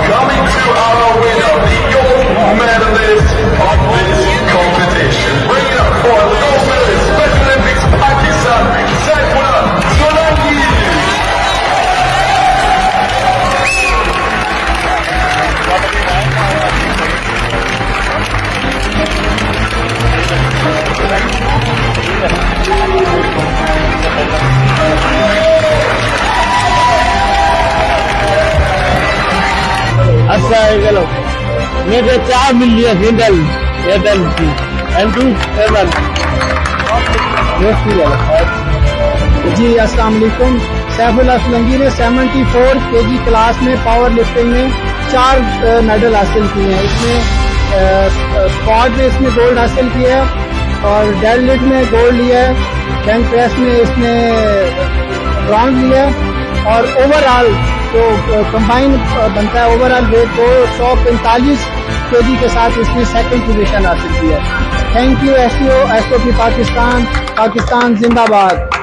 Coming to our winner, the gold medalist of this competition. Bring it up for the gold medalist, Special Olympics Pakistan, Saifullah Solanki. Assalamualaikum. मेरे 4 million Hindal एडल की Andrew Avon जी अस्सलाम वालेकुम। सैफुल्लाह सोलंकी ने 74 KG class में power lifting में 4 medal हासिल किए हैं। इसमें स्क्वाड में इसने गोल्ड हासिल किया है और डेडलिफ्ट में गोल्ड लिया है, बेंच प्रेस में इसने ब्रॉन्ज लिया है और ओवरऑल जो कंबाइन बनता है ओवरऑल वेट को 145 केजी के साथ इसने सेकंड पोजीशन हासिल किया है। थैंक यू एसओपी पाकिस्तान जिंदाबाद।